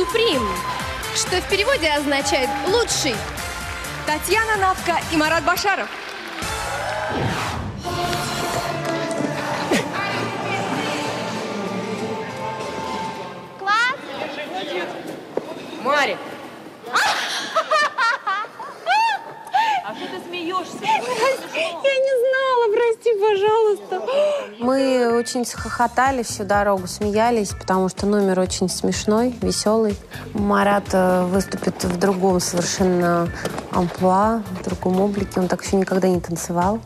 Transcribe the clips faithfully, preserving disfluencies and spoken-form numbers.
Сюприм, что в переводе означает «лучший». Татьяна Навка и Марат Башаров. Класс! Марик! А что ты смеешься? Я не знала, прости, пожалуйста. Мы очень схохотали всю дорогу, смеялись, потому что номер очень смешной, веселый. Марат выступит в другом совершенно амплуа, в другом облике. Он так еще никогда не танцевал.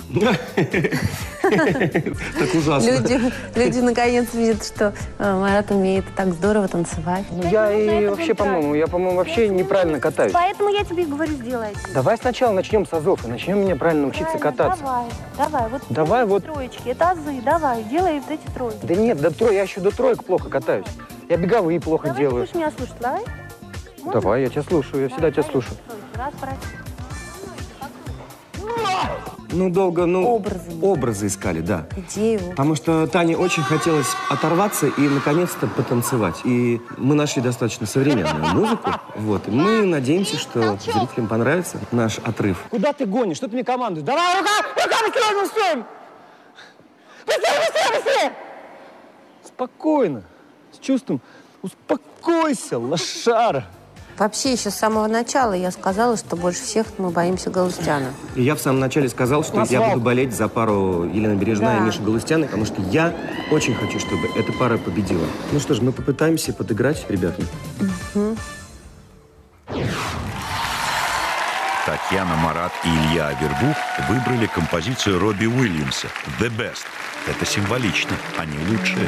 Так ужасно. Люди, люди наконец видят, что Марат умеет так здорово танцевать. Ну, я и вообще, по-моему, я, по-моему, вообще неправильно катаюсь. Поэтому я тебе и говорю, сделай. Давай сначала начнем с азов и начнем меня правильно учиться кататься. Давай, давай. Вот Давай, вот. троечки, это азы, давай, делай вот эти тройки. Да нет, до тро... я еще до троек плохо катаюсь. Я беговые плохо Давай, делаю. ты будешь меня слушать, давай. Можно? Давай, я тебя слушаю, я всегда тебя слушаю. Раз, брать. Ну, долго, ну... Образы. Образы искали, да. Идею. Потому что Тане очень хотелось оторваться и, наконец-то, потанцевать. И мы нашли достаточно современную музыку. Вот. И мы надеемся, что зрителям понравится наш отрыв. Куда ты гонишь? Что ты мне командуешь? Давай, рука! Рука, быстрее, быстрее! Быстрее, быстрее, быстрее! Спокойно, с чувством. Успокойся, лошара. Вообще, еще с самого начала я сказала, что больше всех мы боимся Галустяна. И я в самом начале сказал, что Назвал. я буду болеть за пару Елены Бережная Да. и Миши Галустяна, потому что я очень хочу, чтобы эта пара победила. Ну что ж, мы попытаемся подыграть ребятам. Угу. Татьяна, Марат и Илья Авербух выбрали композицию Робби Уильямса «The Best». Это символично, они лучшие.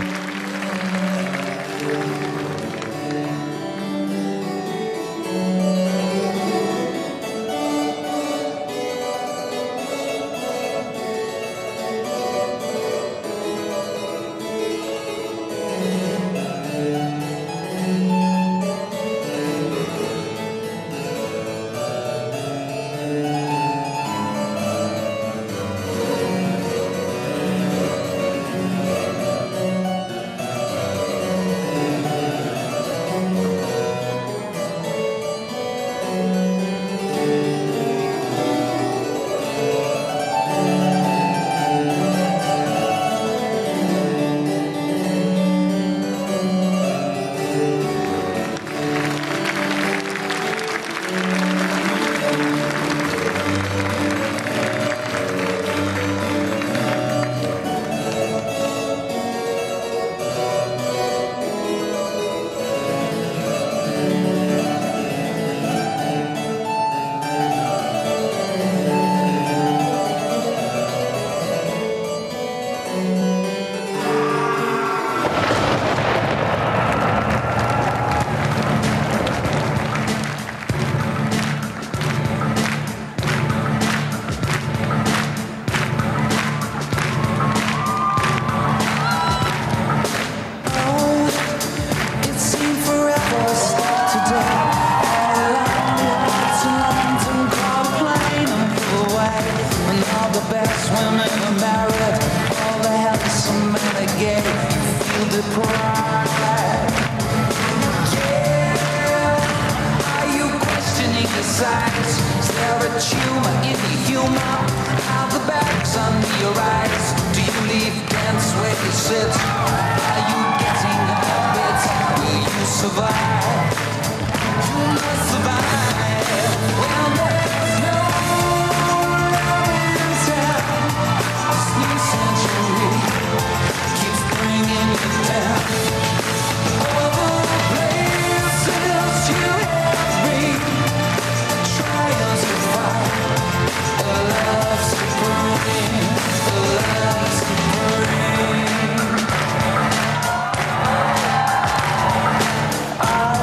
I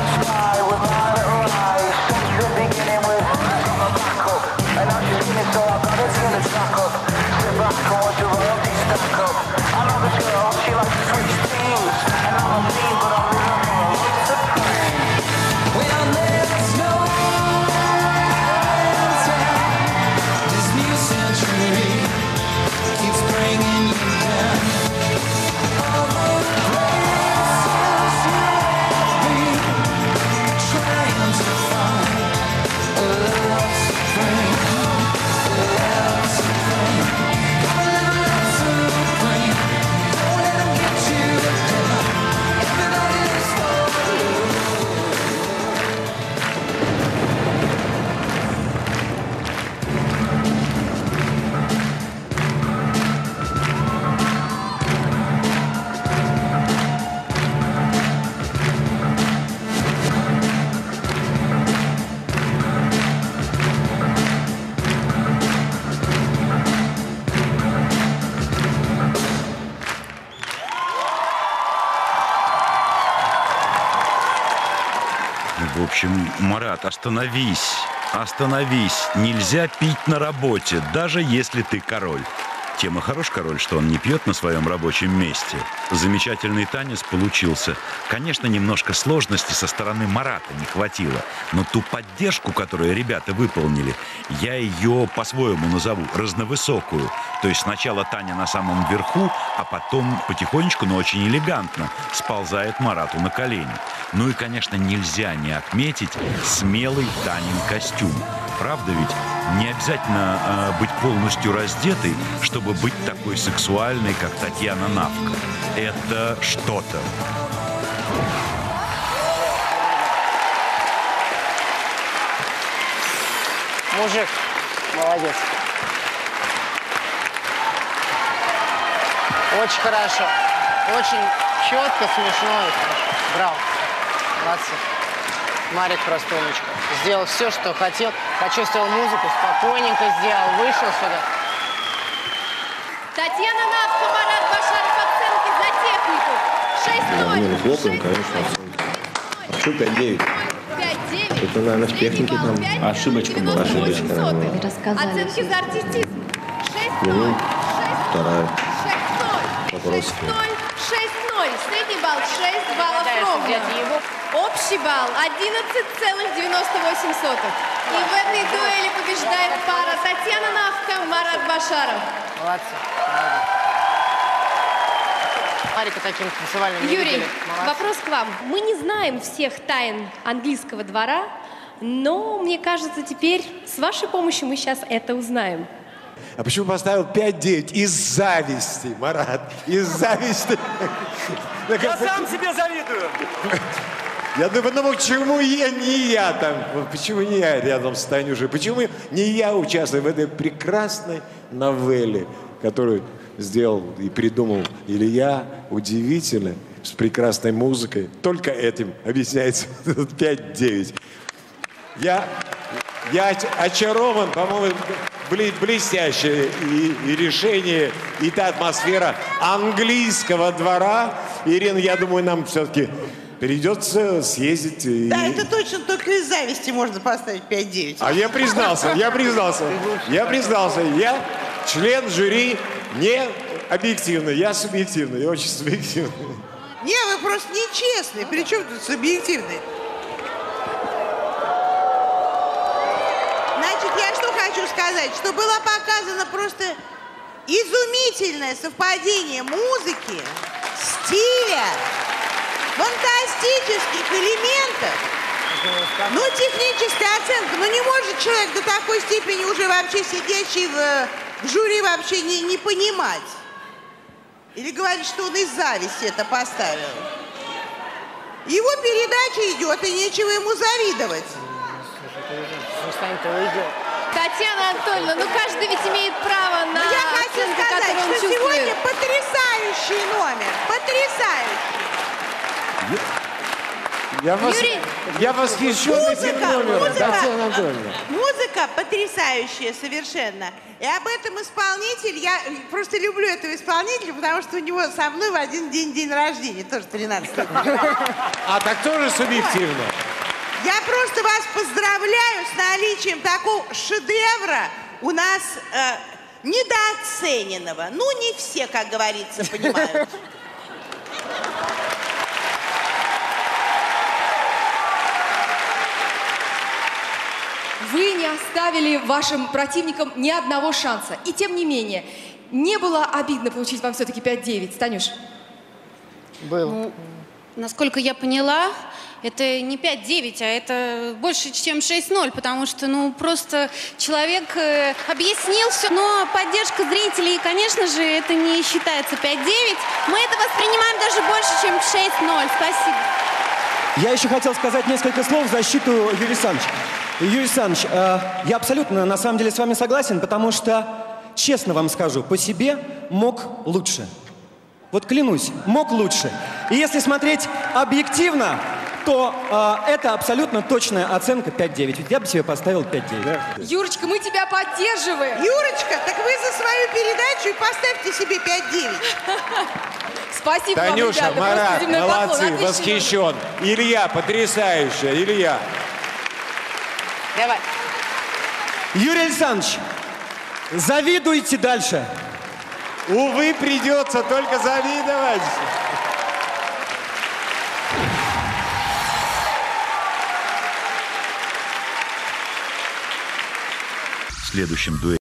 В общем, Марат, остановись, остановись. Нельзя пить на работе, даже если ты король. Тем и хорош король, что он не пьет на своем рабочем месте. Замечательный танец получился. Конечно, немножко сложности со стороны Марата не хватило, но ту поддержку, которую ребята выполнили, я ее по-своему назову разновысокую. То есть сначала Таня на самом верху, а потом потихонечку, но очень элегантно сползает Марату на колени. Ну и, конечно, нельзя не отметить смелый Танин костюм. Правда ведь? Не обязательно э, быть полностью раздетой, чтобы быть такой сексуальной, как Татьяна Навка. Это что-то. Мужик, молодец. Очень хорошо. Очень четко, смешно и хорошо. Браво. Молодцы. Марик просто умничка. Сделал все, что хотел. Почувствовал музыку, спокойненько сделал, вышел сюда. Татьяна Навка, Марат Башаров, оценки за технику. шесть ноль. Не, ну хлопаем, конечно, оценки. А что пять девять? пять девять. Это, наверное, в технике там ошибочка была. Ошибочка. Оценки за артистизм. шесть ноль. Ну, вторая. шесть ноль. Вопрос. шесть ноль. шесть ноль. Средний балл шесть баллов ровно. Общий балл одиннадцать целых девяносто восемь сотых. И в этой дуэли побеждает пара Татьяна Навка, Марат Башаров. Молодцы. Марика таким танцевальным не Юрий, видели. вопрос к вам. Мы не знаем всех тайн английского двора, но, мне кажется, теперь с вашей помощью мы сейчас это узнаем. А почему поставил пять девять? Из зависти, Марат. Из зависти. Я сам себе завидую. Я думаю, ну почему я, не я там, почему не я рядом с Танюшей, почему не я участвую в этой прекрасной новелле, которую сделал и придумал Илья, удивительно, с прекрасной музыкой. Только этим объясняется пять девять. Я, я очарован, по-моему, блестящее и, и решение, и та атмосфера английского двора. Ирина, я думаю, нам все-таки придется съездить. И... Да, это точно только из зависти можно поставить пять девять. А я признался, я признался, я признался, я член жюри не объективный, я субъективный, я очень субъективный. Не, вы просто нечестный, при чем тут субъективный? Значит, я что хочу сказать, что было показано просто изумительное совпадение музыки, стиля, фантастических элементов. Ну, техническая оценка. Ну, не может человек до такой степени уже вообще сидящий в, в жюри вообще не, не понимать. Или говорить, что он из зависти это поставил. Его передача идет, и нечего ему завидовать. Татьяна Анатольевна, ну каждый ведь имеет право на Но я хочу оценку, сказать, которую он что чувствует. сегодня потрясающий номер. Потрясающий. Я, вас, Юрий, я восхищен этим номером, музыка, Татьяна Анатольевна. музыка потрясающая совершенно. И об этом исполнитель, я просто люблю этого исполнителя, потому что у него со мной в один день день рождения, тоже тринадцатого. А так тоже субъективно. Я просто вас поздравляю с наличием такого шедевра у нас э, недооцененного. Ну, не все, как говорится, понимают. Вы не оставили вашим противникам ни одного шанса. И тем не менее, не было обидно получить вам все-таки пять девять, Танюш? Был. Ну, насколько я поняла, это не пять девять, а это больше, чем шесть ноль, потому что, ну, просто человек э, объяснил все, но поддержка зрителей, конечно же, это не считается пять девять. Мы это воспринимаем даже больше, чем шесть ноль. Спасибо. Я еще хотел сказать несколько слов в защиту Юрия Александровича. Юрий Александрович, э, я абсолютно, на самом деле, с вами согласен, потому что, честно вам скажу, по себе мог лучше. Вот клянусь, мог лучше. И если смотреть объективно, то э, это абсолютно точная оценка пять девять. Ведь я бы себе поставил пять девять. Да. Юрочка, мы тебя поддерживаем. Юрочка, так вы за свою передачу и поставьте себе пять девять. Спасибо вам, Танюша, ребята. Марат, Просто земной поклон. молодцы, Отличный восхищен. Илья, потрясающе, Илья. Давай. Юрий Александрович, завидуйте дальше. Увы, придется только завидовать. В следующем дуэте